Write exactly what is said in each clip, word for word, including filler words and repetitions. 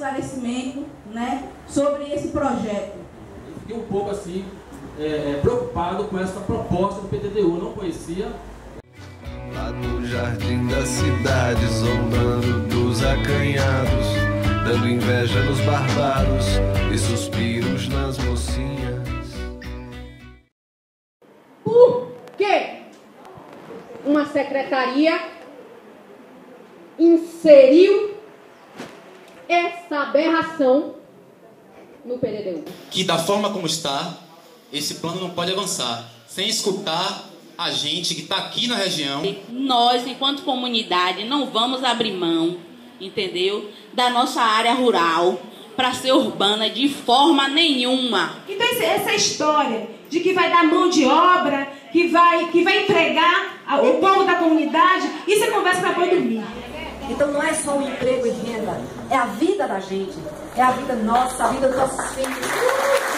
esclarecimento, né, sobre esse projeto. Eu fiquei um pouco assim, é, é, preocupado com essa proposta do P D D U, não conhecia. Lá no jardim da cidade, zombando dos acanhados, dando inveja nos barbaros e suspiros nas mocinhas. Por que uma secretaria inseriu essa aberração no P D D U? Que da forma como está, esse plano não pode avançar sem escutar a gente que está aqui na região. Nós, enquanto comunidade, não vamos abrir mão, entendeu, da nossa área rural para ser urbana de forma nenhuma. Então essa história de que vai dar mão de obra, que vai, que vai empregar o povo da comunidade, isso é conversa para boi dormir. Então não é só o emprego e renda, é a vida da gente, é a vida nossa, a vida dos nossos filhos.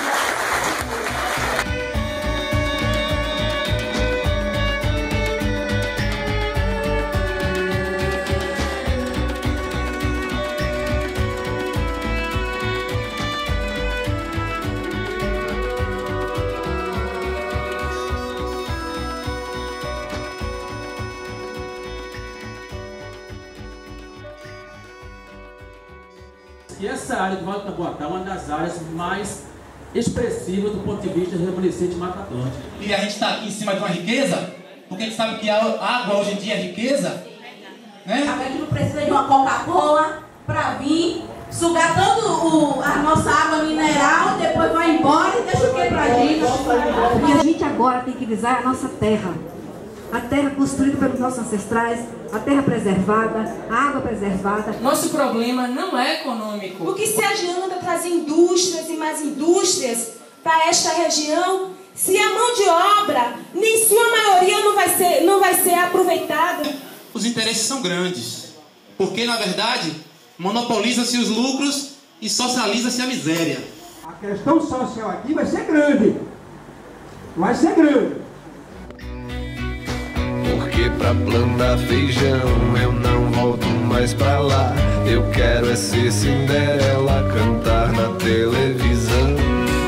E essa área do Vale do Taboatá é uma das áreas mais expressivas do ponto de vista remanescente de Mata Atlântica. E a gente está aqui em cima de uma riqueza, porque a gente sabe que a água hoje em dia é riqueza, né? A gente não precisa de uma Coca-Cola para vir sugar toda a nossa água mineral, depois vai embora e deixa o que pra gente? E a gente agora tem que visar a nossa terra. A terra construída pelos nossos ancestrais, a terra preservada, a água preservada. Nosso problema não é econômico. O que se adianta trazer indústrias e mais indústrias para esta região, se a mão de obra, nem sua maioria não vai ser, não vai ser aproveitada? Os interesses são grandes, porque na verdade monopoliza-se os lucros e socializa-se a miséria. A questão social aqui vai ser grande, vai ser grande. Porque pra plantar feijão eu não volto mais pra lá. Eu quero é ser Cinderela, cantar na televisão,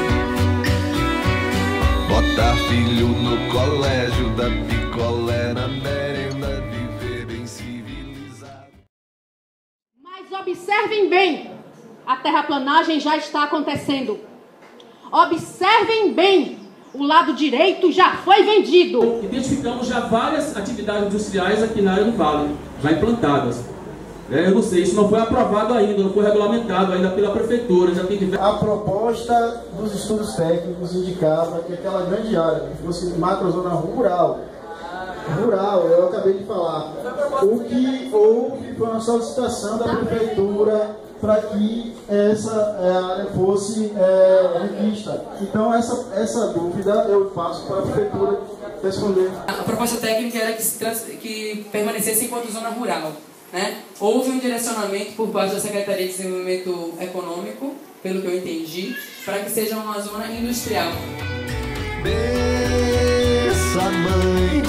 botar filho no colégio, dar picolé na merenda, viver bem civilizado. Mas observem bem, a terraplanagem já está acontecendo. Observem bem, o lado direito já foi vendido. Identificamos já várias atividades industriais aqui na área do Vale, já implantadas. É, eu não sei, isso não foi aprovado ainda, não foi regulamentado ainda pela prefeitura. Já tem diversos... A proposta dos estudos técnicos indicava que aquela grande área, que fosse macrozona rural, rural, eu acabei de falar, o que houve foi uma solicitação da prefeitura para que essa área fosse é, revista. Então, essa, essa dúvida eu passo para a prefeitura responder. A proposta técnica era que, se trans, que permanecesse enquanto zona rural, né? Houve um direcionamento por parte da Secretaria de Desenvolvimento Econômico, pelo que eu entendi, para que seja uma zona industrial. Bença, mãe.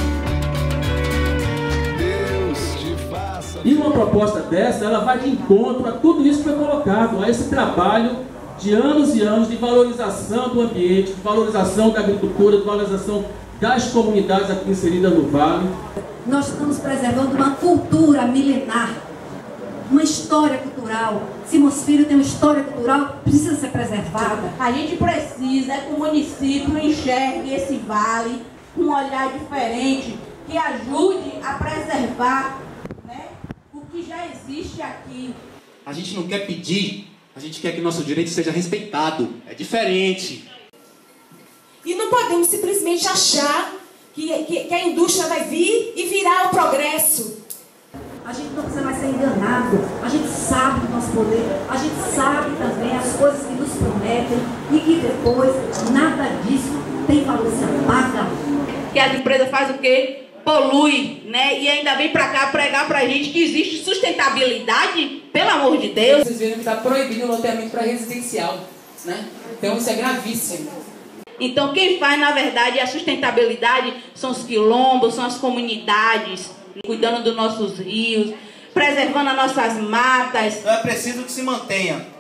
E uma proposta dessa, ela vai de encontro a tudo isso que foi colocado, a esse trabalho de anos e anos de valorização do ambiente, de valorização da agricultura, de valorização das comunidades aqui inseridas no Vale. Nós estamos preservando uma cultura milenar, uma história cultural. Simões Filho tem uma história cultural que precisa ser preservada. A gente precisa que o município enxergue esse vale com um olhar diferente, que ajude a preservar, né, o que já existe aqui. A gente não quer pedir, a gente quer que nosso direito seja respeitado. É diferente. E não podemos simplesmente achar que, que, que a indústria vai vir e virar o progresso. A gente não precisa mais ser enganado. A gente sabe do nosso poder. A gente sabe também as coisas que nos prometem e que depois nada disso tem valor, se apaga. Que as empresas fazem o quê? Polui, né? E ainda vem pra cá pregar pra gente que existe sustentabilidade, pelo amor de Deus. Vocês viram que está proibido o loteamento para residencial, né? Então isso é gravíssimo. Então quem faz, na verdade, a sustentabilidade são os quilombos, são as comunidades, cuidando dos nossos rios, preservando as nossas matas. Então é preciso que se mantenha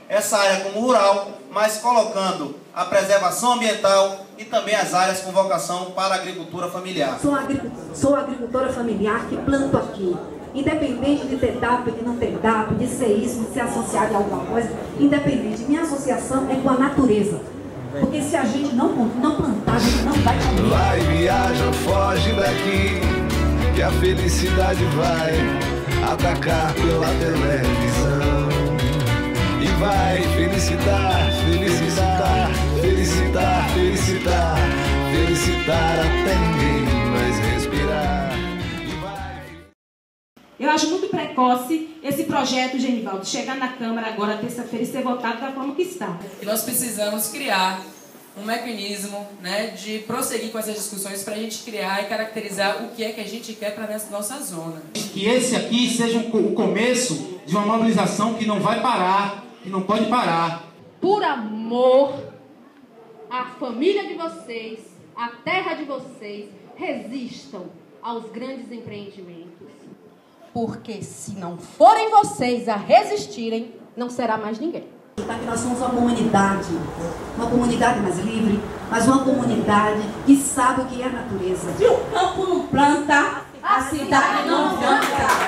essa área como rural, mas colocando a preservação ambiental e também as áreas com vocação para a agricultura familiar. Sou, agric... Sou agricultora familiar que planto aqui. Independente de ter D A P, de não ter D A P, de ser isso, de ser associado a alguma coisa, independente. Minha associação é com a natureza. Porque se a gente não, não plantar, a gente não vai comer. Vai, viaja, foge daqui, que a felicidade vai atacar pela televisão. E vai felicitar, felicitar, felicitar, felicitar, felicitar até ninguém mais respirar. Eu acho muito precoce esse projeto, Genivaldo, chegar na Câmara agora, terça-feira, e ser votado da forma que está. E nós precisamos criar um mecanismo, né, de prosseguir com essas discussões para a gente criar e caracterizar o que é que a gente quer para a nossa zona. Que esse aqui seja o começo de uma mobilização que não vai parar, que não pode parar. Por amor à família de vocês, à terra de vocês, resistam aos grandes empreendimentos. Porque se não forem vocês a resistirem, não será mais ninguém. Nós somos uma comunidade, uma comunidade mais livre, mas uma comunidade que sabe o que é a natureza. Se o campo não planta, a cidade não planta.